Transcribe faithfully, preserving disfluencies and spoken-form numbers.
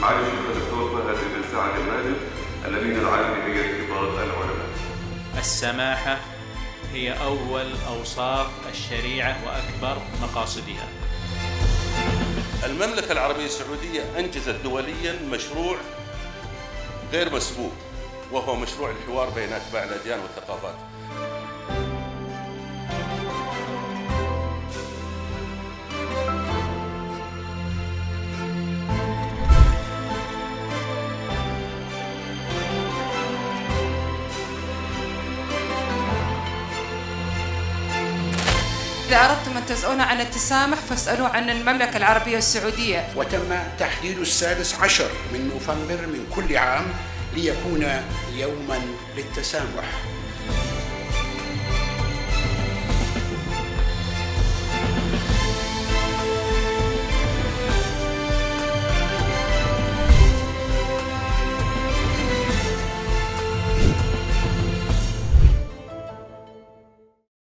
معالي الشيخ الدكتور فهد بن سعد المالك الأمين العام لهيئة كبار العلماء. السماحة هي أول أوصاف الشريعة وأكبر مقاصدها. المملكة العربية السعودية أنجزت دولياً مشروع غير مسبوق، وهو مشروع الحوار بين أتباع الأديان والثقافات. إذا أردتم أن تسألون عن التسامح فاسألوا عن المملكة العربية السعودية. وتم تحديد السادس عشر من نوفمبر من كل عام ليكون يوماً للتسامح.